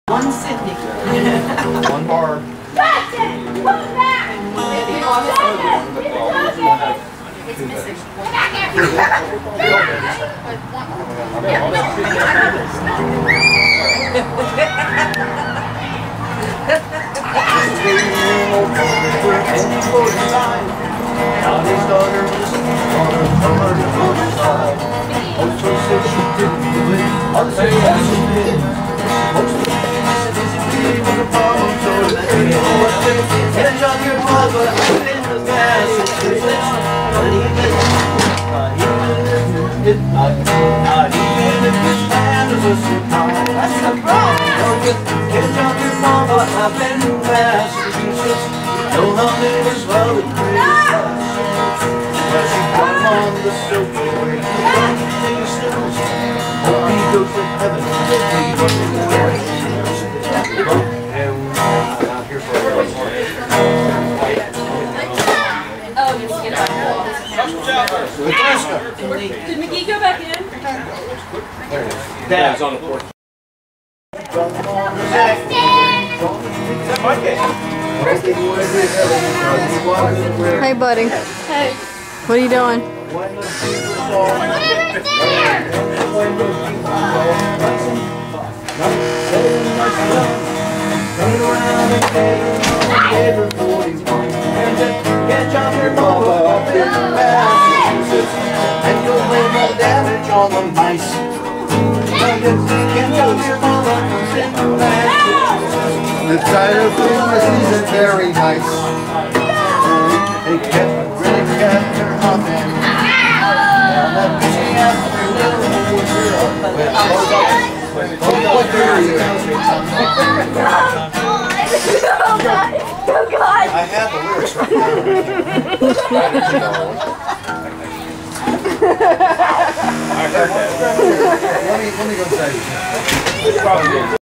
One Sydney. One bar. Jackson! Come back! It's missing. Come back here! Not even if your stand is a surprise. That's a problem. Can't tell your mama I've been to Massachusetts. No honey was love and criticize. But she come on the silver way. Take a sniffles. Hope he goes to heaven. And I'm out here for a little more. Oh, you just get back. Did McGee go back in? Dad's on the porch. Hey, buddy. Hey. What are you doing? Catch on your mama up in Massachusetts, and you'll blame the damage on the mice. Catch on your mama up in Massachusetts. The title business isn't very nice. They really kept her humming. Down that busy afternoon, Oh God! I have the lyrics right now. Let me go inside.